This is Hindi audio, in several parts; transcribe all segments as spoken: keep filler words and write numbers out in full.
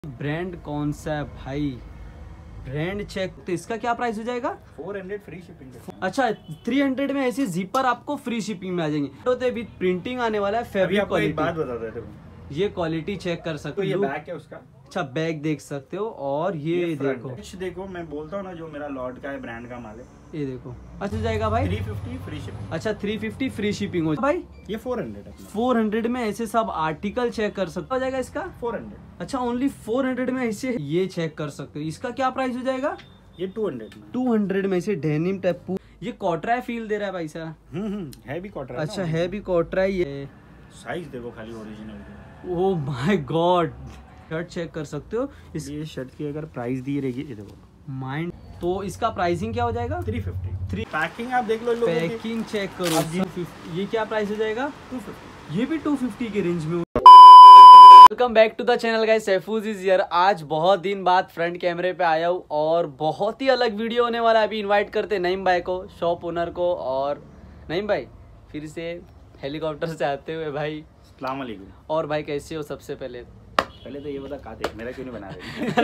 ब्रांड कौन सा है भाई, ब्रांड चेक। तो इसका क्या प्राइस हो जाएगा? Four hundred free shipping. अच्छा, थ्री हंड्रेड में ऐसे जिपर आपको फ्री शिपिंग में आ जाएंगे। तो विद प्रिंटिंग आने वाला है, फैब्रिक क्वालिटी। बात बता देते ये क्वालिटी चेक कर सकते हो। तो ये बैग है उसका। अच्छा, बैग देख सकते हो। और ये, ये देखो कुछ देखो, मैं बोलता हूँ ना जो मेरा लॉर्ड का है, ब्रांड का माल है। ये देखो। अच्छा जाएगा भाई थ्री फिफ्टी फ्री शिपिंग। अच्छा, थ्री फिफ्टी फ्री शिपिंग हो भाई। ये फोर हंड्रेड है। फोर हंड्रेड में ऐसे सब आर्टिकल चेक कर सकते हो जाएगा इसका। Four hundred. अच्छा, ओनली फोर हंड्रेड में ऐसे ये चेक कर सकते हो। इसका क्या प्राइस हो जाएगा? ये टू हंड्रेड में। टू हंड्रेड में ऐसे डेनिम टाइप। ये कॉटरा फील दे रहा है भाई साहब। हम्म है भी कॉटरा। अच्छा है भी कॉटरा ही है। साइज देखो खाली original. Oh my god, shirt check कर सकते हो। इस ये शर्ट की अगर प्राइस दी रहेगी, ये देखो माइंड। तो इसका प्राइसिंग क्या हो जाएगा? Three fifty. थ्री पैकिंग आप देख लो, लोगों की। पैकिंग चेक करो। ये क्या प्राइस हो जाएगा? Two fifty. ये भी टू फिफ्टी के रेंज में। Welcome back to the channel guys, सैफूज इज हियर। आज बहुत दिन बाद फ्रंट कैमरे पे आया हूँ और बहुत ही अलग वीडियो होने वाला है। अभी इनवाइट करते नईम भाई को, शॉप ओनर को। और नईम भाई फिर से हेलीकॉप्टर से आते हुए भाई, अस्सलाम वालेकुम। और भाई कैसे हो? सबसे पहले पहले तो ये बता खाते मेरा क्यों नहीं बना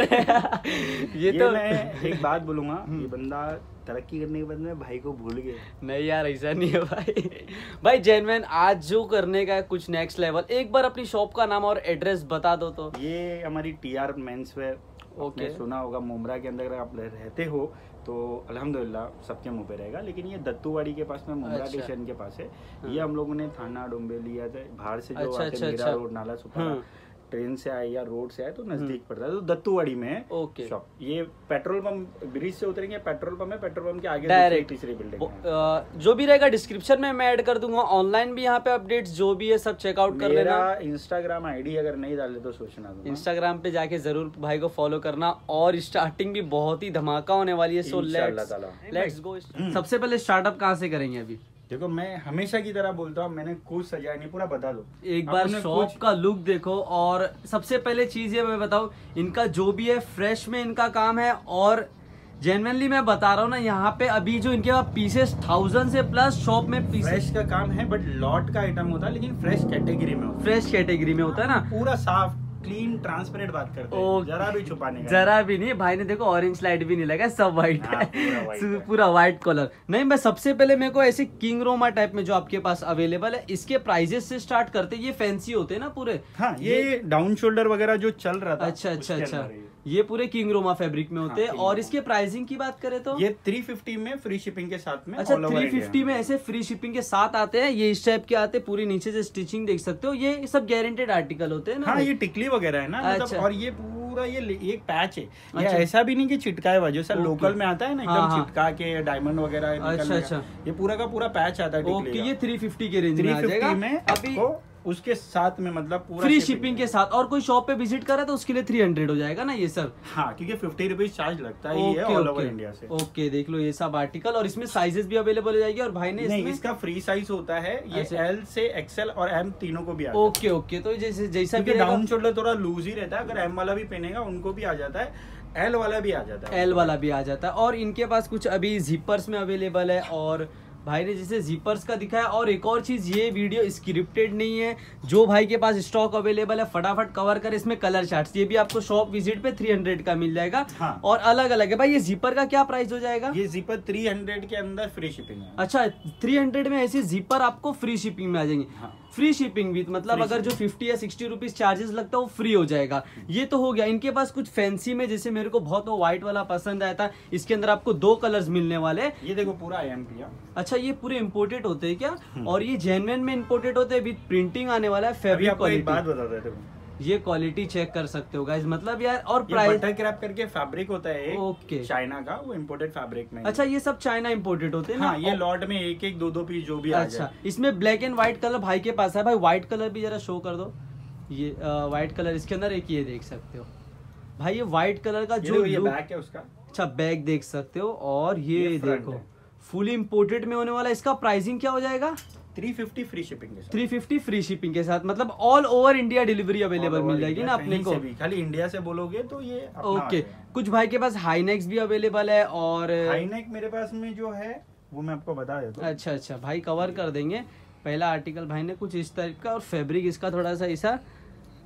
रहे? ये, ये तो मैं एक बात बोलूंगा, ये बंदा तरक्की करने के बाद में भाई को भूल गए। नहीं यार, ऐसा नहीं है भाई। भाई जेन्युइन आज जो करने का है कुछ नेक्स्ट लेवल। एक बार अपनी शॉप का नाम और एड्रेस बता दो तो। ये हमारी T R men's wear. Okay, सुना होगा मुमरा के अंदर अगर आप रहते हो तो अल्हम्दुलिल्लाह सबके मुंह पे रहेगा। लेकिन ये दत्तूवाड़ी के पास में मुमरा अच्छा। स्टेशन के पास है। हाँ। ये हम लोगों ने थाना डोंबिवली या बाहर से जो अच्छा, आते अच्छा, मीरा अच्छा। रोड, नाला सुपारा, हाँ। ट्रेन से आए या रोड से आए तो नजदीक पड़ता है, तो दत्तूवाड़ी में है ओके। शॉप। ये पेट्रोल पंप, ब्रिज से उतरेंगे पेट्रोल पंप है, पेट्रोल पंप के आगे डायरेक्ट तीसरी बिल्डिंग है। वो, जो भी रहेगा डिस्क्रिप्शन में मैं ऐड कर दूंगा। ऑनलाइन भी यहाँ पे अपडेट्स जो भी है सब चेकआउट कर लेना। मेरा इंस्टाग्राम आईडी अगर नहीं डाले तो सोचना दूंगा। इंस्टाग्राम पे जाके जरूर भाई को फॉलो करना। और स्टार्टिंग भी बहुत ही धमाका होने वाली है। So let's let's go. सबसे पहले स्टार्टअप कहाँ से करेंगे अभी? देखो, मैं हमेशा की तरह बोलता हूँ, मैंने कुछ सजाया नहीं, पूरा बता दो। एक बार शॉप का लुक देखो। और सबसे पहले चीज ये मैं बताऊं, इनका जो भी है फ्रेश में इनका काम है। और जेन्युइनली मैं बता रहा हूँ ना, यहाँ पे अभी जो इनके पास पीसेस थाउजेंड से प्लस शॉप में पीसेस। फ्रेश का काम है बट लॉट का आइटम होता है, लेकिन फ्रेश कैटेगरी में होता है। फ्रेश कैटेगरी में होता है ना, पूरा साफ क्लीन ट्रांसपेरेंट बात करते हैं, जरा भी छुपाने का जरा भी नहीं। भाई ने देखो ऑरेंज लाइट भी नहीं लगा, सब व्हाइट हाँ, है, पूरा व्हाइट कलर। नहीं, मैं सबसे पहले मेरे को ऐसे किंग रोमा टाइप में जो आपके पास अवेलेबल है, इसके प्राइजेस से स्टार्ट करते। ये फैंसी होते हैं ना पूरे। हाँ, ये, ये डाउन शोल्डर वगैरह जो चल रहा था। अच्छा अच्छा अच्छा, ये पूरे किंग रोमा फैब्रिक में होते हैं। हाँ, और इसके प्राइसिंग की बात करें तो ये थ्री फिफ्टी में फ्री शिपिंग के साथ में। अच्छा, थ्री फिफ्टी में ऐसे फ्री शिपिंग के साथ आते हैं। ये इस टाइप के आते हैं, पूरी नीचे से स्टिचिंग देख सकते हो। ये सब गारंटेड आर्टिकल होते हैं ना। हाँ, ये टिकली वगैरह है ना। अच्छा। मतलब, और ये पूरा ये एक पैच है। ये अच्छा। ऐसा भी नहीं कि चिटकाए वजह से लोकल में आता है ना, एकदम हाँ, चिटका के डायमंड वगैरह। अच्छा अच्छा, ये पूरा का पूरा पैच आता है। ओके, ये थ्री फिफ्टी के रेंज में आ जाएगा में अभी उसके साथ में, मतलब पूरा फ्री शिपिंग के साथ। और कोई शॉप पे विजिट करा तो उसके लिए थ्री हंड्रेड हो जाएगा ना ये सर? हाँ, क्योंकि फिफ्टी रुपीज चार्ज लगता है ये ऑल ओवर इंडिया से। ओके, देख लो ये सब आर्टिकल। और इसमें साइजेस भी अवेलेबल हो जाएगी। और भाई ने नहीं, इसमें इसका फ्री साइज होता है। ये एल से एक्सएल और एम तीनों को भी आता है। ओके ओके, तो जैसे जैसा भी डाउन शोल्डर थोड़ा लूज ही रहता है। अगर एम वाला भी पहनेगा उनको भी आ जाता है, एल वाला भी आ जाता है। एल वाला भी आ जाता है। और इनके पास कुछ अभी जिपर्स में अवेलेबल है। और भाई ने जैसे जिपर्स का दिखाया। और एक और चीज, ये वीडियो स्क्रिप्टेड नहीं है। जो भाई के पास स्टॉक अवेलेबल है फटाफट कवर कर। इसमें कलर चार्ट्स ये भी आपको शॉप विजिट पे थ्री हंड्रेड का मिल जाएगा। हाँ। और अलग अलग है भाई। ये जिपर का क्या प्राइस हो जाएगा? ये जिपर थ्री हंड्रेड के अंदर फ्री शिपिंग है। अच्छा, थ्री हंड्रेड में ऐसे जिपर आपको फ्री शिपिंग में आ जाएंगे। हाँ। फ्री शिपिंग विद मतलब अगर जो फिफ्टी या सिक्सटी रुपीज चार्जेस लगता है वो फ्री हो जाएगा। ये तो हो गया। इनके पास कुछ फैंसी में, जैसे मेरे को बहुत वो व्हाइट वाला पसंद आया था। इसके अंदर आपको दो कलर्स मिलने वाले। ये देखो पूरा आई एम पी। अच्छा, ये पूरे इम्पोर्टेड होते हैं क्या? और ये जेन्युइन में इम्पोर्टेड होते हैं विद प्रिंटिंग आने वाला है, फैब्रिक क्वालिटी। बात बता देते हो, ये क्वालिटी चेक कर सकते हो गाइस। मतलब यार, और प्राइस बटर क्रैप करके फैब्रिक होता है एक, ओके, चाइना का, वो इम्पोर्टेड फैब्रिक में। अच्छा, ये सब चाइना इम्पोर्टेड होते हैं ना? हाँ, ये लॉट में एक एक दो दो पीस जो भी अच्छा, आ इसमें ब्लैक एंड व्हाइट कलर भाई के पास है। भाई व्हाइट कलर भी जरा शो कर दो। ये व्हाइट कलर इसके अंदर एक ये देख सकते हो भाई, ये व्हाइट कलर का जो ये बैग है उसका। अच्छा, बैग देख सकते हो। और ये, ये देखो फुली इम्पोर्टेड में होने वाला। इसका प्राइसिंग क्या हो जाएगा? थ्री फिफ्टी फ्री शिपिंग के साथ। थ्री फिफ्टी फ्री शिपिंग के साथ, मतलब all over India delivery available मिल जाएगी ना अपने को। भी, खाली इंडिया से बोलोगे तो ये अपना ओके। कुछ भाई के पास हाईनेक्स भी अवेलेबल है। और हाईनेक मेरे पास में जो है वो मैं आपको बता देता हूं। अच्छा अच्छा, भाई कवर कर देंगे। पहला आर्टिकल भाई ने कुछ इस टाइप का। और फैब्रिक इसका थोड़ा सा ऐसा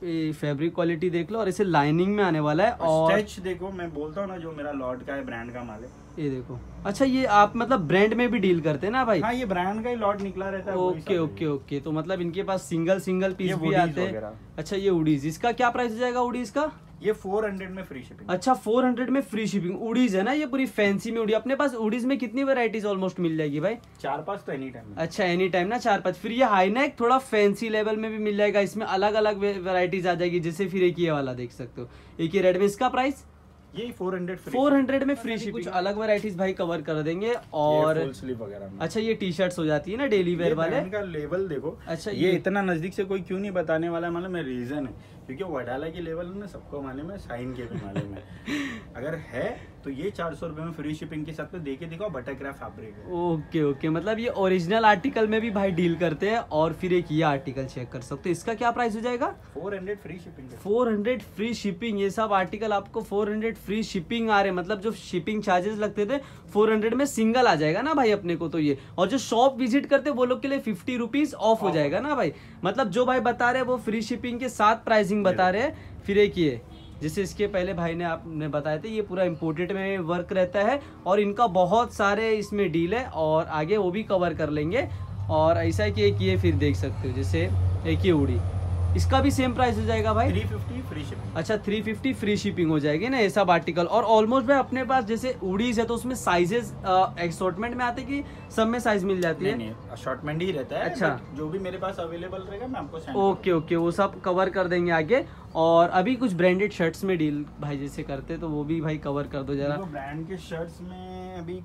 ये फैब्रिक क्वालिटी देख लो और इसे लाइनिंग में आने वाला है। और स्टिच देखो, मैं बोलता हूँ ना जो मेरा लॉर्ड का है, ब्रांड का माल है। ये देखो, अच्छा ये आप मतलब ब्रांड में भी डील करते हैं ना भाई? हाँ, ये ब्रांड का ही लॉट निकला रहता है। ओके ओके ओके, तो मतलब इनके पास सिंगल सिंगल पीस भी आते हैं। अच्छा ये उडीज, इसका क्या प्राइस हो जाएगा उडीज का? ये फोर हंड्रेड में फ्री शिपिंग। अच्छा फोर हंड्रेड में फ्री शिपिंग। उडीज है ना ये पूरी फैंसी में उड़ी। अपने पास उडीज में कितनी वैरायटीज ऑलमोस्ट मिल जाएगी भाई? चार पांच तो एनी टाइम। अच्छा एनी टाइम ना, चार पांच। फिर ये हाई नेक थोड़ा फैंसी लेवल में भी मिल जाएगा, इसमें अलग अलग वैरायटीज आ जाएगी। जैसे फिर एक ये वाला देख सकते हो, एक ये रेड में, इसका प्राइस ये फोर हंड्रेड फोर हंड्रेड में फ्री शिपिंग। कुछ अलग वैरायटीज भाई कवर कर देंगे। और फुल स्लीव वगैरह। अच्छा ये टी शर्ट्स हो जाती है ना डेली वेयर वाले। इनका लेवल देखो। अच्छा ये, ये इतना नजदीक से कोई क्यों नहीं बताने वाला, मतलब मैं रीजन है क्योंकि वडाला की लेवल है ना, सबको मालूम है, साइन के भी मालूम है। अगर है तो ये चार सौ रुपए में फ्री शिपिंग के साथ में देके देखो, बटरक्राफ्ट फैब्रिक है। ओके ओके, मतलब ये ओरिजिनल आर्टिकल में भी भाई डील करते हैं। और फिर एक ये आर्टिकल चेक कर सकते हो, इसका क्या प्राइस हो जाएगा? Four hundred free shipping. Four hundred free shipping. ये सब आर्टिकल आपको फोर हंड्रेड फ्री शिपिंग आ रहे हैं। मतलब जो शिपिंग चार्जेस लगते थे फोर हंड्रेड में सिंगल आ जाएगा ना भाई अपने को तो ये। और जो शॉप विजिट करते वो लोग के लिए फिफ्टी रुपीज ऑफ हो जाएगा ना भाई। मतलब जो भाई बता रहे हैं वो फ्री शिपिंग के साथ प्राइसिंग बता रहे हैं। फिर एक ये जैसे इसके पहले भाई ने आपने बताए थे, ये पूरा इम्पोर्टेड में वर्क रहता है और इनका बहुत सारे इसमें डील है और आगे वो भी कवर कर लेंगे। और ऐसा है कि एक ये फिर देख सकते हो, जैसे एक ये उड़ी, इसका भी सेम प्राइस हो जाएगा भाई? Three fifty free shipping. अच्छा थ्री फिफ्टी फ्री शिपिंग हो जाएगी ना ये सब आर्टिकल। और ऑलमोस्ट भाई अपने पास जैसे उड़ीज है तो उसमें साइजेस एक्सॉर्टमेंट में आते कि सब में साइज मिल जाती है? नहीं, असॉर्टमेंट ही रहता है। अच्छा, जो भी मेरे पास अवेलेबल रहेगा मैं आपको सेंड। ओके ओके, वो सब कवर कर देंगे आगे। और अभी कुछ ब्रांडेड शर्ट्स में डील भाई जैसे करते तो वो भी भाई कवर कर दो जरा। ब्रांड के शर्ट्स में अभी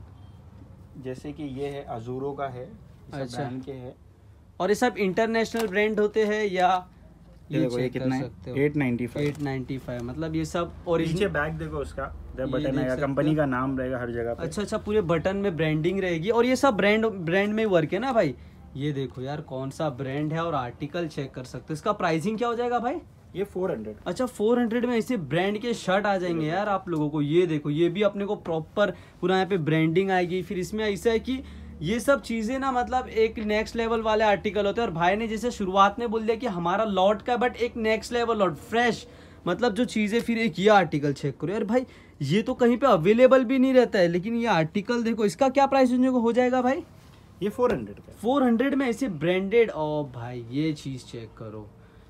जैसे कि ये है अजूरो का है। अच्छा, ब्रांड के है। और ये सब इंटरनेशनल ब्रांड होते हैं या ये देखो, ये कितना है? Eight ninety five. Eight ninety five, मतलब ये सब ओरिजिनल। नीचे बैग देखो उसका, बटन आएगा, कंपनी का नाम रहेगा हर जगह पे। अच्छा अच्छा, पूरे बटन में ब्रांडिंग रहेगी। और ये सब ब्रांड ब्रांड में वर्क है ना भाई? ये देखो यार कौन सा ब्रांड है और आर्टिकल चेक कर सकते हो। इसका प्राइसिंग क्या हो जाएगा भाई? ये फोर हंड्रेड। अच्छा फोर हंड्रेड में ऐसे ब्रांड के शर्ट आ जाएंगे यार आप लोगों को। ये देखो, ये भी अपने को प्रॉपर पूरा यहाँ पे ब्रांडिंग आएगी। फिर इसमें ऐसा है कि ये सब चीजें ना मतलब एक नेक्स्ट लेवल वाले आर्टिकल होते हैं। और भाई ने जैसे शुरुआत में बोल दिया कि हमारा लॉट का, बट एक नेक्स्ट लेवल लॉट फ्रेश, मतलब जो चीजें। फिर एक ये आर्टिकल चेक करो यार भाई, ये तो कहीं पे अवेलेबल भी नहीं रहता है, लेकिन ये आर्टिकल देखो, इसका क्या प्राइस हो जाएगा भाई? ये फोर हंड्रेड का। फोर हंड्रेड में ऐसे ब्रांडेड। ओ भाई ये चीज चेक करो,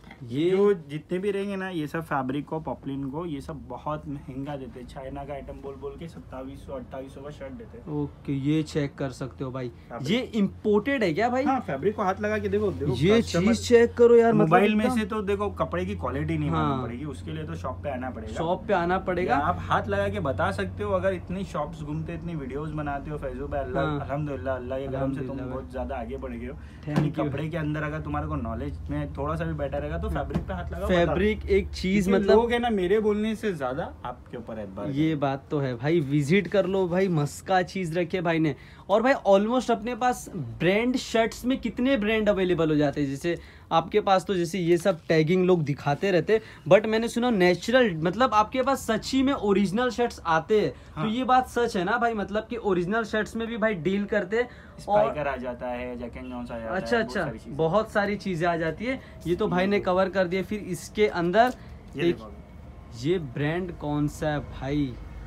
ये जो जितने भी रहेंगे ना ये सब फैब्रिक को, पॉपलिन को, ये सब बहुत महंगा देते हैं। चाइना का आइटम बोल बोल के सत्ताईस सौ अट्ठाईस सौ का शर्ट देते हैं। ओके, ये चेक कर सकते हो भाई, ये इम्पोर्टेड है क्या भाई? हाँ, फैब्रिक को हाथ लगा के देखो, देखो ये चीज चेक करो यार। मोबाइल में से तो देखो कपड़े की क्वालिटी नहीं मालूम पड़ेगी, उसके लिए तो शॉप पे आना पड़ेगा। शॉप पे आना पड़ेगा। आप हाथ लगा के बता सकते हो। अगर इतनी शॉप्स घूमते, इतनी वीडियोस बनाते हो फेसबुक पे, अल्लाह अल्हम्दुलिल्लाह, अल्लाह के करम से तुम बहुत ज्यादा आगे बढ़ गए हो। कपड़े के अंदर अगर तुम्हारे को नॉलेज में थोड़ा सा भी बेटर रहेगा तो फैब्रिक पे हाथ लगा। फैब्रिक एक चीज मतलब लोग है ना, मेरे बोलने से ज्यादा आपके ऊपर है। ये बात तो है भाई, विजिट कर लो भाई, मस्का चीज रखे भाई ने। और भाई ऑलमोस्ट अपने पास ब्रांड शर्ट्स में कितने ब्रांड अवेलेबल हो जाते हैं। जैसे आपके पास तो जैसे ये सब टैगिंग लोग दिखाते रहते, बट मैंने सुना नेचुरल, मतलब आपके पास सच्ची में ओरिजिनल शर्ट्स आते हैं। हाँ। तो ये बात सच है ना भाई, मतलब कि ओरिजिनल शर्ट्स में भी भाई डील करते। स्पाइकर आ जाता है, जैक एंड जॉन्स आ जाता अच्छा है, अच्छा, बहुत सारी बहुत सारी चीजें आ जाती है। ये तो भाई ने कवर कर दिया। फिर इसके अंदर ये, ये ब्रांड कौन सा है भाई?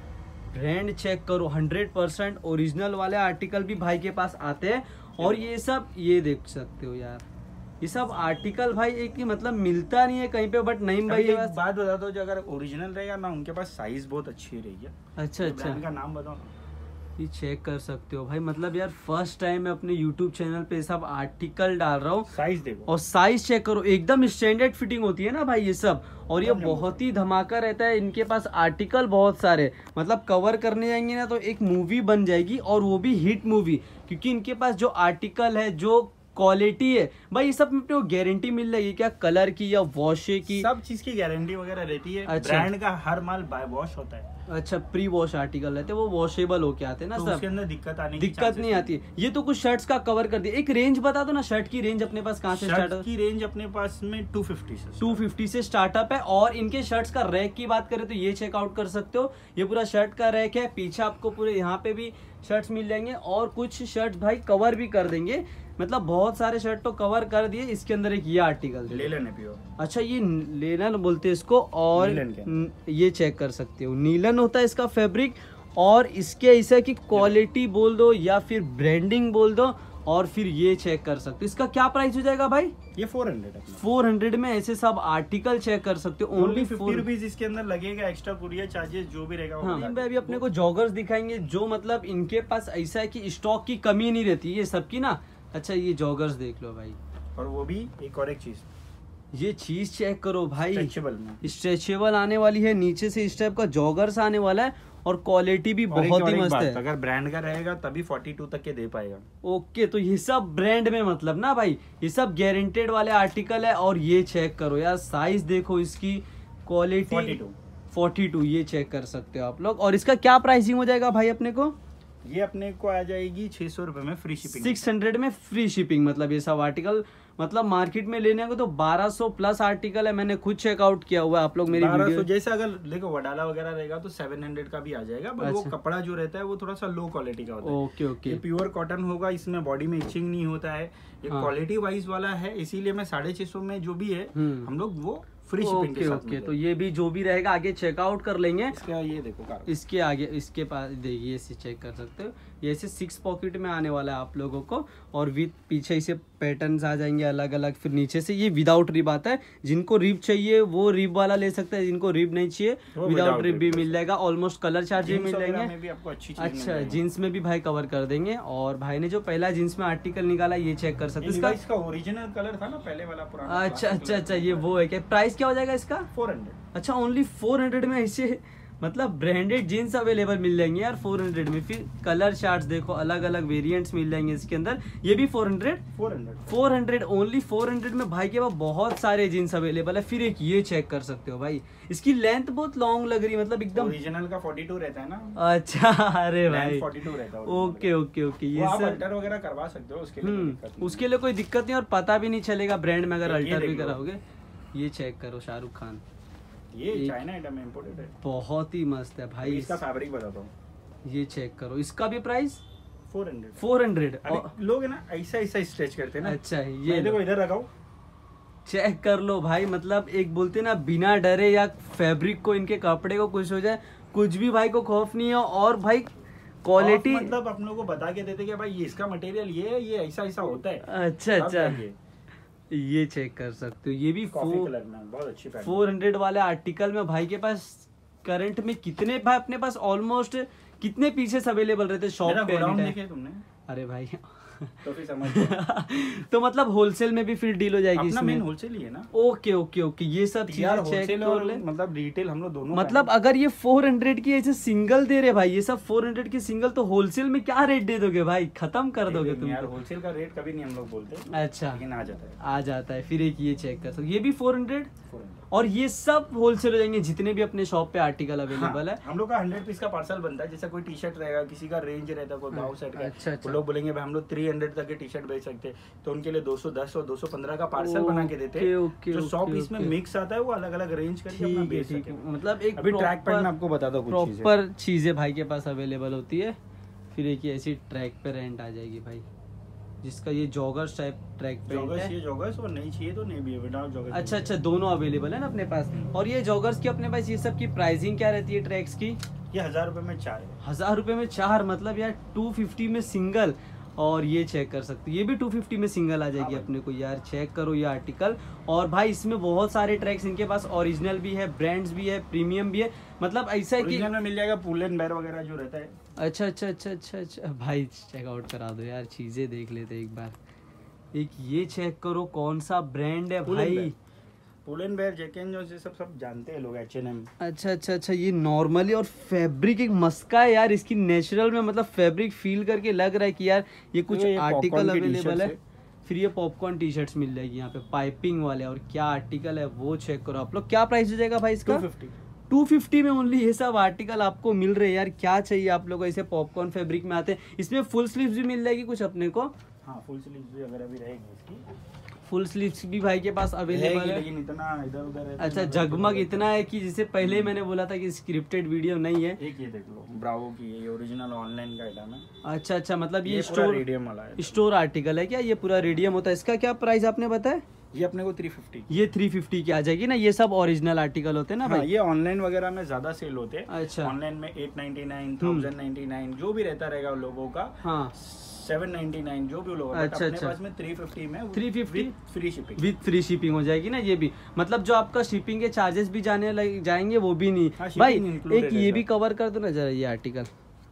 ब्रांड चेक करो, हंड्रेड परसेंट ओरिजिनल वाले आर्टिकल भी भाई के पास आते हैं। और ये सब ये देख सकते हो यार, ये सब आर्टिकल भाई एक ही मतलब मिलता नहीं है कहीं पे। बट नहीं भाई, एक बात बता दो, जो अगर ओरिजिनल रहेगा ना उनके पास साइज बहुत अच्छी रहेगी। अच्छा अच्छा, ब्रांड का नाम बताओ। ये चेक कर सकते हो भाई, मतलब यार फर्स्ट टाइम मैं अपने यूट्यूब चैनल पे सब आर्टिकल डाल रहा हूँ। साइज देखो और साइज चेक करो, एकदम स्टैंडर्ड फिटिंग होती है ना भाई ये सब। और ये बहुत ही धमाका रहता है। इनके पास आर्टिकल बहुत सारे, मतलब कवर करने जाएंगे ना तो एक मूवी बन जाएगी, और वो भी हिट मूवी। क्योंकि इनके पास जो आर्टिकल है, जो क्वालिटी है भाई, ये सब में अपने को गारंटी मिल जाएगी क्या? कलर की या वॉश की, सब चीज की गारंटी वगैरह रहती है। अच्छा। ब्रांड का हर माल बाय वॉश होता है। अच्छा, प्री वॉश आर्टिकल रहते हैं, वो वॉशेबल होके आते हैं ना, तो सब उसके अंदर दिक्कत आने दिक्कत नहीं आती। ये तो कुछ शर्ट्स का कवर कर दिया। एक रेंज बता दो ना, शर्ट की रेंज अपने पास कहाँ से स्टार्ट? की रेंज अपने पास में टू फिफ्टी से टू फिफ्टी से स्टार्टअप है। और इनके शर्ट्स का रैक की बात करें तो ये चेकआउट कर सकते हो। ये पूरा शर्ट का रैक है, पीछे आपको पूरे यहाँ पे भी शर्ट्स मिल जाएंगे और कुछ शर्ट भाई कवर भी कर देंगे, मतलब बहुत सारे शर्ट तो कवर कर दिए। इसके अंदर एक ये आर्टिकल लेलन है प्योर। अच्छा ये लेलन बोलते हैं इसको, और न, ये चेक कर सकते हो नीलन होता है इसका फैब्रिक। और इसके ऐसा की क्वालिटी बोल दो या फिर ब्रांडिंग बोल दो, और फिर ये चेक कर सकते हो। इसका क्या प्राइस हो जाएगा भाई? ये फोर हंड्रेड फोर हंड्रेड में ऐसे सब आर्टिकल चेक कर सकते हो। ओनली फिफ्टी रुपीज इसके अंदर लगेगा, एक्स्ट्रा कुरियर चार्जेस जो भी रहेगा। हाँ भाई अभी अपने को जॉगर्स दिखाएंगे जो मतलब इनके पास ऐसा है कि स्टॉक की कमी नहीं रहती ये सबकी ना। अच्छा ये जॉगर्स देख लो भाई, और वो भी एक और एक चीज, ये चीज चेक करो भाई, स्ट्रेचेबल में स्ट्रेचेबल आने वाली है, नीचे से इस टाइप का जॉगर्स आने वाला है, और क्वालिटी भी बहुत ही मस्त है। अगर ब्रांड का रहेगा तभी फोर्टी टू तक के दे पाएगा। ओके तो ये सब ब्रांड में मतलब ना भाई, ये सब गारंटेड वाले आर्टिकल है। और ये चेक करो यार साइज देखो इसकी, quality forty two forty two ये चेक कर सकते हो आप लोग। और इसका क्या प्राइसिंग हो जाएगा भाई अपने को? ये अपने को आ जाएगी छह सौ रुपए में फ्री शिपिंग, सिक्स हंड्रेड में फ्री शिपिंग। मतलब ये सब आर्टिकल मतलब मार्केट में लेने को तो बारह सौ प्लस आर्टिकल है, मैंने खुद चेकआउट किया हुआ है। आप लोग मेरी वीडियो जैसे अगर देखो वडाला वगैरह रहेगा तो सेवन हंड्रेड का भी आ जाएगा, बट अच्छा। वो कपड़ा जो रहता है वो थोड़ा सा लो क्वालिटी का होता है। ओके ओके, ये प्योर कॉटन होगा, इसमें बॉडी में इचिंग नहीं होता है, ये हाँ। क्वालिटी वाइज वाला है, इसीलिए मैं साढ़े छह सौ में जो भी है हम्म। हम लोग वो फ्री शिपिंग के साथ ओके तो ये भी जो भी रहेगा आगे चेकआउट कर लेंगे। इसका ये देखो कार। इसके आगे इसके पास देखिए इसे चेक कर सकते हो, ये ऐसे सिक्स पॉकेट में आने वाला है आप लोगों को, और विद पीछे इसे पैटर्न्स आ जाएंगे अलग अलग। फिर नीचे से ये विदाउट रिब आता है, जिनको रिब चाहिए वो रिब वाला ले सकता है, जिनको रिब नहीं चाहिए विदाउट रिब भी मिल जाएगा। ऑलमोस्ट कलर चार्ट भी मिल जाएंगे। अच्छा जीन्स में भी भाई कवर कर देंगे। और भाई ने जो पहला जीन्स में आर्टिकल निकाला ये चेक कर सकते हैं। इसका ओरिजिनल कलर था ना पहले वाला पुराना। अच्छा अच्छा अच्छा ये वो है क्या? प्राइस क्या हो जाएगा इसका? Four hundred. अच्छा ओनली फोर हंड्रेड में ऐसे मतलब ब्रांडेड जीन्स अवेलेबल मिल जाएंगे यार फोर हंड्रेड में। फिर कलर चार्ट्स देखो अलग अलग वेरिएंट्स मिल जाएंगे इसके अंदर। ये भी four hundred four hundred four hundred only four hundred में भाई के पास बहुत सारे जीन्स अवेलेबल है। फिर एक ये चेक कर सकते हो भाई, इसकी लेंथ बहुत लॉन्ग लग रही है, मतलब एकदम ओरिजिनल का फोर्टी टू रहता है ना। अच्छा अरे भाई फोर्टी टू रहता है। ओके ओके ओके ये आप सब अल्टर वगैरह करवा सकते हो, उसके लिए कोई दिक्कत नहीं। उसके लिए कोई दिक्कत नहीं, और पता भी नहीं चलेगा ब्रांड में अगर ये अल्टर भी देख लो। कराओगे। ये चेक करो शाहरुख खान, ये चाइना आइटम है, इंपोर्टेड है, बहुत ही मस्त है भाई। इसका फैब्रिक बताता हूँ। ये चेक करो, इसका भी price four hundred four hundred. लोग है ना ऐसा ऐसा स्ट्रेच करते हैं ना। अच्छा ये देखो इधर रखाओ, चेक कर लो भाई, मतलब एक बोलते ना बिना डरे या फैब्रिक को इनके कपड़े को कुछ हो जाए कुछ भी भाई को खौफ नहीं है। और भाई क्वालिटी मतलब अपने को बता के देते कि भाई ये इसका मटेरियल ये है, ये ऐसा ऐसा होता है। अच्छा अच्छा ये चेक कर सकते हो। ये भी बहुत अच्छी फोर हंड्रेड वाले आर्टिकल में भाई के पास करंट में कितने भाई अपने पास ऑलमोस्ट कितने पीसेस अवेलेबल रहते शॉप पे? देखे तुमने? अरे भाई तो फिर समझ तो मतलब होलसेल में भी फिर डील हो जाएगी अपना इसमें? मेन होलसेल ही है ना। ओके ओके ओके ये सब चीजें चेक कर ले। मतलब रिटेल हम लोग दोनों, मतलब अगर ये फोर हंड्रेड की ऐसे सिंगल दे रहे भाई, ये सब फोर हंड्रेड की सिंगल, तो होलसेल में क्या रेट दे दोगे भाई? खत्म कर दोगे तुम यार। तो। होलसेल का रेट कभी नहीं हम लोग बोलते। अच्छा लेकिन आ जाता है आ जाता है। फिर एक ये चेक कर सकते, ये भी फोर हंड्रेड और ये सब होलसेल हो जाएंगे जितने भी अपने शॉप पे आर्टिकल अवेलेबल है। हम लोग का हंड्रेड पीस का पार्सल बनता है। जैसे कोई टी शर्ट रहेगा, किसी का रेंज रहता है, कोई गाँव साइड का, अच्छा, अच्छा। वो लोग बोलेंगे भाई हम लोग थ्री हंड्रेड तक के टी शर्ट बेच सकते हैं, तो उनके लिए दो सौ दस और दो सौ पंद्रह का पार्सल बना के देते हैं। जो सौ पीस में मिक्स आता है वो अलग अलग रेंज करके अपना बेच सकते हैं। मतलब एक अभी ट्रैक पैंट में आपको बता दो कुछ प्रॉपर चीजें भाई के पास अवेलेबल होती है। फिर एक ऐसी ट्रैक पे रेंट आ जाएगी भाई, जिसका ये जॉगर्स टाइप ट्रैक पैंट है। ये जॉगर्स और नहीं चाहिए तो नहीं भी है, विदाउट जॉगर्स। अच्छा अच्छा दोनों अवेलेबल है ना अपने पास। और ये जॉगर्स की अपने पास ये सब की प्राइसिंग क्या रहती है ट्रैक्स की? ये हजार रुपए में चार है। हजार रुपए में चार, मतलब यार टू फिफ्टी में सिंगल। और ये चेक कर सकते हो, ये भी टू फिफ्टी में सिंगल आ जाएगी अपने को। यार चेक करो ये आर्टिकल। और भाई इसमें बहुत सारे ट्रैक्स इनके पास ओरिजिनल भी है, ब्रांड्स भी है, प्रीमियम भी है। मतलब ऐसा है कि में मिल जाएगा पुल एंड बेयर वगैरह जो रहता है। अच्छा अच्छा अच्छा अच्छा अच्छा भाई चेकआउट करा दो यार, चीजें देख लेते एक बार। एक ये चेक करो कौन सा ब्रांड है भाई। Pull and Bear, Jack and Jones, ये सब सब जानते हैं लोग, एच एंड एम। अच्छा अच्छा अच्छा ये नॉर्मली, और फैब्रिक एक मस्का है यार इसकी नेचुरल में, मतलब फैब्रिक फील करके लग रहा है कि यार ये कुछ आर्टिकल अवेलेबल है। फिर ये पॉपकॉर्न टी शर्ट्स मिल जाएगी यहाँ पे पाइपिंग वाले। और क्या आर्टिकल है वो चेक करो आप लोग। क्या प्राइस हो जाएगा भाई इसका? टू फिफ्टी में ओनली ये सब आर्टिकल आपको मिल रहे हैं यार। क्या चाहिए आप लोग? ऐसे पॉपकॉर्न फैब्रिक में आते हैं। इसमें फुल स्लीव्स भी मिल जाएगी कुछ अपने को। हाँ फुल स्लीव्स भी वगैरह भी रहेगी इसकी। फुल स्लीव्स भी भाई के पास अवेलेबल है, लेकिन इतना इधर उधर है। अच्छा, जगमग इतना है कि जिसे पहले मैंने बोला था कि स्क्रिप्टेड वीडियो नहीं है। एक ये देख लो, ब्रावो की ये ओरिजिनल ऑनलाइन का आइटम है। अच्छा अच्छा, मतलब ये, ये स्टोर रेडियम वाला है, स्टोर आर्टिकल है क्या? ये पूरा रेडियम होता है। इसका क्या प्राइस आपने बताया? ये अपने को थ्री फिफ्टी, ये थ्री फिफ्टी की आ जाएगी ना। ये सब ओरिजिनल आर्टिकल होते हैं ना भाई? हाँ, ये ऑनलाइन वगैरह में ज्यादा सेल होते हैं। अच्छा, ऑनलाइन में eight ninety nine, thousand ninety nine जो भी रहता रहेगा लोगों का, हाँ, सेवन नाइनटी नाइन जो भी लोग। अच्छा अच्छा, पास में थ्री फिफ्टी में three fifty free shipping, with free shipping हो जाएगी ना। ये भी मतलब जो आपका शिपिंग के चार्जेस भी जाने लग जाएंगे वो भी नहीं। हाँ, भाई एक ये भी कवर कर दो ना जरा ये आर्टिकल,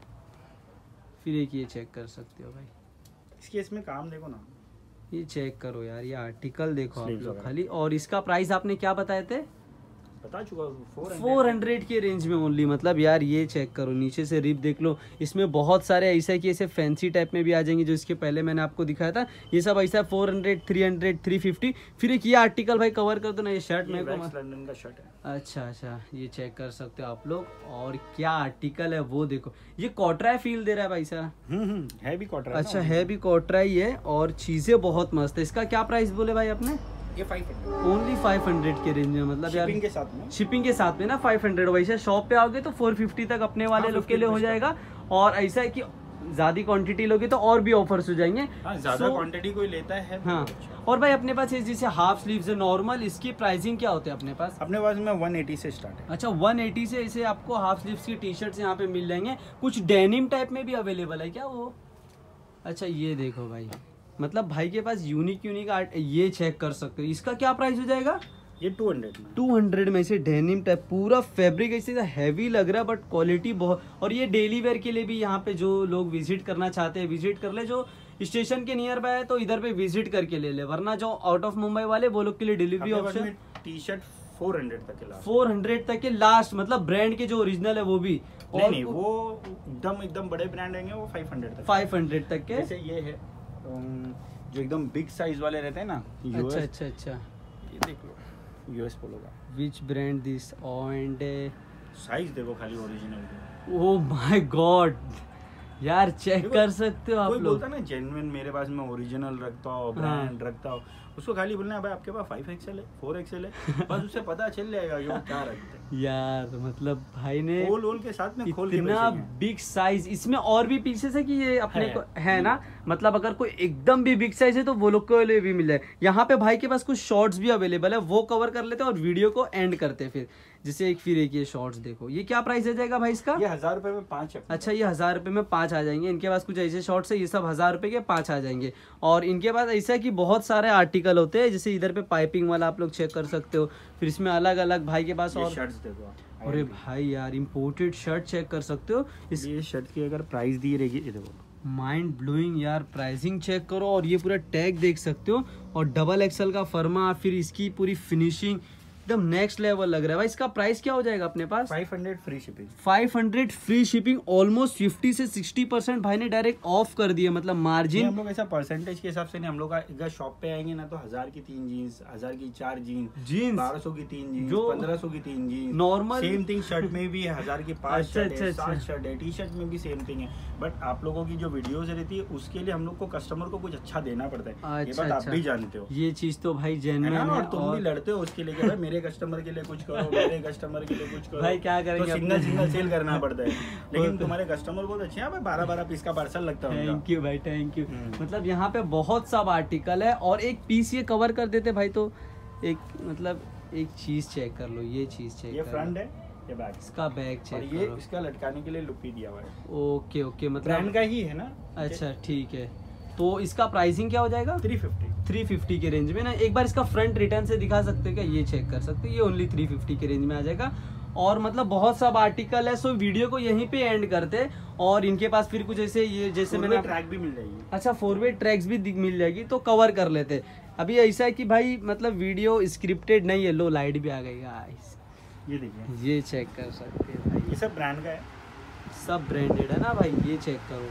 फिर एक ये चेक कर सकते हो भाई। इसके इसमें काम देखो ना, ये चेक करो यार, ये आर्टिकल देखो आप Sleeves लोग वगैरह। खाली। और इसका प्राइस आपने क्या बताए थे? बता चुका, फोर हंड्रेड के रेंज में ओनली। मतलब यार ये चेक करो, नीचे से रिप देख लो। इसमें बहुत सारे ऐसा है कि ऐसे फैंसी टाइप में भी आ जाएंगे जो इसके पहले मैंने आपको दिखाया था। ये सब ऐसा four hundred, three hundred, three fifty. फिर एक ये आर्टिकल भाई कवर कर दो ना, ये शर्ट मेरे को लंदन का शर्ट है। अच्छा अच्छा, ये चेक कर सकते हो आप लोग। और क्या आर्टिकल है वो देखो, ये कॉटरा फील दे रहा है भाई साहब। हम्म है भी कॉटरा। अच्छा, है भी कॉटरा ही है और चीजें बहुत मस्त है। इसका क्या प्राइस बोले भाई आपने? ये five hundred, only five hundred के रेंज में। मतलब यार शिपिंग के साथ में, शिपिंग के साथ में ना फाइव हंड्रेड। वैसे शॉप पे आओगे तो फोर फिफ्टी तक अपने वाले हाँ, लोग के लिए हो जाएगा। और ऐसा है कि ज्यादा क्वांटिटी लोगे तो और भी ऑफर्स हो जाएंगे। हाँ, ज्यादा So, क्वांटिटी कोई लेता है। हाँ, और भाई अपने पास ये जैसे हाफ स्लीव्स है नॉर्मल, इसकी प्राइसिंग क्या होते हैं अपने पास? अपने पास में वन एटी से स्टार्ट है। अच्छा, वन एटी से ऐसे आपको हाफ स्लीव्स की टी शर्ट्स यहाँ पे मिल जाएंगे। कुछ डेनिम टाइप में भी अवेलेबल है क्या वो? अच्छा, ये देखो भाई, मतलब भाई के पास यूनिक यूनिक आर्ट। ये चेक कर सकते हो, इसका क्या प्राइस हो जाएगा? ये टू हंड्रेड में, टू हंड्रेड में से डेनिम टाइप पूरा फैब्रिक ऐसे हैवी लग रहा है बट क्वालिटी बहुत। और ये डेली वेयर के लिए भी यहाँ पे जो लोग विजिट करना चाहते हैं विजिट कर ले। जो स्टेशन के नियर बाय है तो इधर पे विजिट करके ले ले, वरना जो आउट ऑफ मुंबई वाले वो लोग के लिए delivery option. T shirt four hundred तक के लास्ट, फोर हंड्रेड तक के लास्ट, मतलब ब्रांड के जो ओरिजिनल है वो भी। नहीं नहीं, वो एकदम एकदम बड़े ब्रांड रहेंगे वो फाइव हंड्रेड तक, फाइव हंड्रेड तक के। जैसे ये है um, जो एकदम बिग साइज वाले रहते हैं ना, अच्छा अच्छा अच्छा, ये देख लो, यूएस पोलो का। Which brand this? And size देखो खाली ओरिजिनल। ओ माय गॉड यार, चेक कर सकते हो आप कोई लोग। बोलता ना जेन्युइन मेरे पास में ओरिजिनल रखता हो, ब्रांड रखता हो, उसको खाली बोलना है भाई आपके पास फाइव एक्सएल है, फोर एक्सएल है, बस उससे पता चल जाएगा कि वो क्या रखते हैं। यार मतलब भाई ने खोल खोल के साथ में खोल के इतना बेचेंगे। Big size. इसमें और भी पीसेस है कि ये अपने है, को है ना? मतलब अगर कोई एकदम भी बिग साइज है तो वो लोग के लिए भी मिल जाए। यहाँ पे भाई के पास कुछ शॉर्ट्स भी अवेलेबल है, वो कवर कर लेते हैं और वीडियो को एंड करते हैं फिर। जैसे एक फिर एक ये शॉर्ट्स देखो, ये क्या प्राइस आ जाएगा भाई इसका? ये हजार रुपए में पांच है। अच्छा, ये हजार रुपए में पांच आ जाएंगे। इनके पास कुछ ऐसे शॉर्ट्स है, ये सब हजार रुपए के पांच आ जाएंगे। और इनके पास ऐसा है कि बहुत सारे आर्टिकल होते हैं, जैसे इधर पे पाइपिंग वाला आप लोग चेक कर सकते हो। फिर इसमें अलग अलग भाई के पास और शर्ट्स देखो। अरे भाई यार, इम्पोर्टेड शर्ट चेक कर सकते हो। इस ये शर्ट की अगर प्राइस दी रहेगी, ये देखो, माइंड ब्लोइंग यार, प्राइसिंग चेक करो। और ये पूरा टैग देख सकते हो, और डबल एक्सल का फर्मा। फिर इसकी पूरी फिनिशिंग एकदम नेक्स्ट लेवल लग रहा है भाई। इसका प्राइस क्या हो जाएगा अपने पास? Five hundred free shipping. Five hundred free shipping. Almost fifty से सिक्सटी परसेंट भाई ने डायरेक्ट ऑफ कर दिया, मतलब मार्जिन। हम लोग ऐसा परसेंटेज के हिसाब से नहीं, हम लोग अगर शॉप पे आएंगे ना तो हजार की तीन जीन्स, हजार की चार जीन्स, जीन्स बारह सौ की तीन जीन्स, जो पंद्रह सौ की तीन jeans, normal same thing shirt में भी है, हजार की पांच अच्छा, शर्ट है, अच्छा, सात अच्छा। शर्ट है, टी शर्ट में भी सेम थिंग है। बट आप लोगों की जो वीडियोस रहती है उसके लिए हम लोग को कस्टमर को कुछ अच्छा देना पड़ता है। ये अच्छा, बात आप अच्छा। भी जानते हो, ये चीज तो भाई है जेन्युइन ना? है। और तुम और भी लड़ते हो उसके लिए कि भाई मेरे कस्टमर के लिए कुछ करो, मेरे कस्टमर के लिए कुछ करो। भाई क्या करेंगे, तो सिंगल अपने- सिंगल सेल करना पड़ता है। लेकिन तो- तुम्हारे कस्टमर बहुत अच्छे हैं भाई, बारह बारह पीस का पार्सल लगता है उनका। थैंक यू भाई, थैंक यू। हम्म। मतलब यहाँ पे बहुत सब आर्टिकल है, और एक पीस ये कवर कर देते भाई तो एक मतलब एक चीज चेक कर लो, ये चीज चेक ये कर फ्रंट लो। है, ये बैक, इसका बैग और चेक ये करो। इसका लटकाने के लिए लुपी दिया हुआ है। ओके ओके, ब्रांड मतलब का ही है ना। अच्छा ठीक है। तो इसका प्राइसिंग क्या हो जाएगा? थ्री फिफ्टी थ्री फिफ्टी के रेंज में ना। एक बार इसका फ्रंट रिटर्न से दिखा सकते हो क्या? ये चेक कर सकते हो, ये ओनली थ्री फिफ्टी के रेंज में आ जाएगा। और मतलब बहुत सब आर्टिकल है। सो वीडियो को यहीं पे एंड करते। और इनके पास फिर कुछ ऐसे ये जैसे मैंने ट्रैक भी मिल जाएगी। अच्छा, फोर वे ट्रैक्स भी दिख- मिल जाएगी तो कवर कर लेते। अभी ऐसा है कि भाई मतलब वीडियो स्क्रिप्टेड नहीं है। लो लाइट भी आ गई गाइस, ये देखिए, ये चेक कर सकते हैं भाई। ये सब ब्रांड का है। सब ब्रांडेड है ना भाई, ये चेक करो।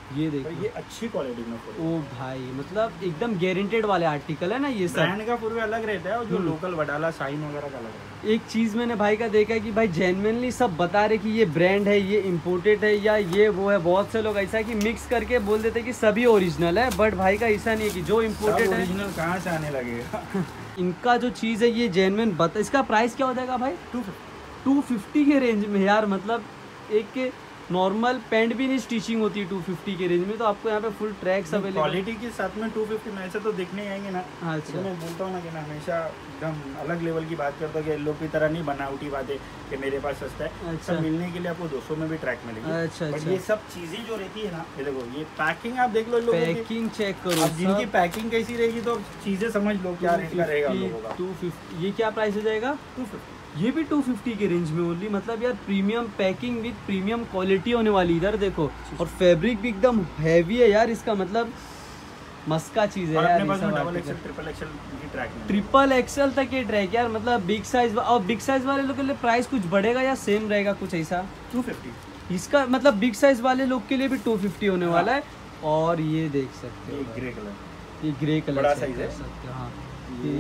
ये पर देखो, ये अच्छी क्वालिटी में फुल ओ भाई मतलब एकदम गारंटेड वाले आर्टिकल है ना ये सब। ब्रांड का पूरा अलग रहता है और जो हम्म। लोकल वडाला साइन वगैरह का अलग रहता है। एक चीज मैंने भाई का देखा है कि भाई जेन्युइनली सब बता रहे कि ये ब्रांड है, ये इम्पोर्टेड है या ये वो है। बहुत से लोग ऐसा है कि मिक्स करके बोल देते हैं कि सभी ओरिजिनल है, बट भाई का ऐसा नहीं है कि जो इम्पोर्टेड है ओरिजिनल कहाँ से आने लगेगा। इनका जो चीज़ है ये जेन्युइन बता। इसका प्राइस क्या हो जाएगा भाई? टू टू फिफ्टी के रेंज में यार, मतलब एक नॉर्मल पैंट भी नहीं स्टिचिंग होती है टू फिफ्टी के रेंज में, तो आपको यहाँ पे फुल ट्रैक्स अवेलेबल। क्वालिटी के साथ में टू फिफ्टी में ऐसे तो देखने आएंगे ना। अच्छा, तो मैं बोलता हूँ ना कि मैं हमेशा एकदम अलग लेवल की बात करता हूँ कि लोग की तरह नहीं बनावटी बातें कि मेरे पास सस्ता है। अच्छा। सब मिलने के लिए आपको दो सौ में भी ट्रैक मिलेगी। अच्छा बट अच्छा, ये सब चीजें जो रहती है ना, ये देखो ये पैकिंग आप देख लो लोगों की। पैकिंग चेक करो। अब जिनकी पैकिंग कैसी रहेगी तो चीजें समझ लो क्या रेट का रहेगा उन लोगों का। टू फिफ्टी ये क्या प्राइस हो जाएगा? टू फिफ्टी ये भी टू फिफ्टी के रेंज में ओनली। मतलब यार premium packing with premium quality होने वाली। इधर देखो, और फैब्रिक भी एकदम हैवी है यार इसका, मतलब मस्का चीज है और यार। अपने पास में डबल एक्सएल ट्रिपल एक्सएल की ट्रैक में ट्रिपल एक्सएल तक ये ट्रैक यार, मतलब बिग साइज। और बिग साइज वाले लोग के लिए प्राइस कुछ बढ़ेगा या सेम रहेगा कुछ ऐसा? टू फिफ्टी इसका मतलब बिग साइज वाले लोग के लिए भी टू फिफ्टी होने वाला है। और ये देख सकते ये हो, ग्रे कलर, ये ग्रे कलर बड़ा से size है। देख सकते हो। हाँ, ये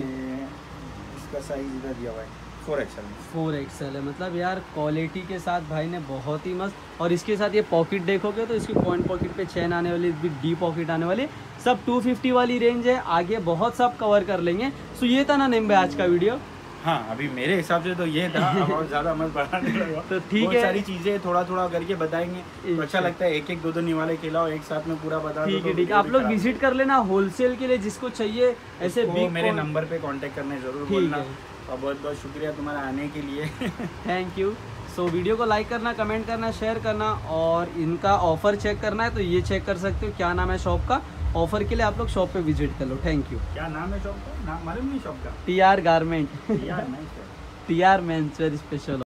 इसका साइज इधर दिया हुआ है फोर एक्सएल में। फोर एक्सएल है। मतलब यार क्वालिटी के साथ भाई ने बहुत ही मस्त। और इसके साथ ये पॉकेट देखोगे तो इसकी पॉइंट पॉकेट पे चैन आने वाली, डी पॉकेट आने वाली, सब टू फिफ्टी वाली रेंज है। आगे बहुत सब कवर कर लेंगे। सो ये था ना नेम भाई आज का वीडियो। हाँ, अभी मेरे हिसाब से तो ये था। अब और ज्यादा मत बढ़ाने लगा। तो ठीक बहुत है, सारी चीजें थोड़ा थोड़ा करके बताएंगे तो अच्छा लगता है। एक एक दो दो निवाले खिलाओ एक साथ में पूरा बता दो ठीक है तो ठीक है। वो आप भी लोग खराब विजिट कर लेना होलसेल के लिए, जिसको चाहिए ऐसे उसको बिग मेरे नंबर पे कांटेक्ट करने जरूर ठीक बोलना। है। और बहुत बहुत शुक्रिया तुम्हारा आने के लिए। Thank you. सो वीडियो को लाइक करना, कमेंट करना, शेयर करना, और इनका ऑफर चेक करना है तो ये चेक कर सकते हो क्या नाम है शॉप का। ऑफर के लिए आप लोग शॉप पे विजिट कर लो। Thank you. क्या नाम है शॉप का? नाम मालूम नहीं शॉप का? टी आर गारमेंट, यार नहीं T R men's wear special.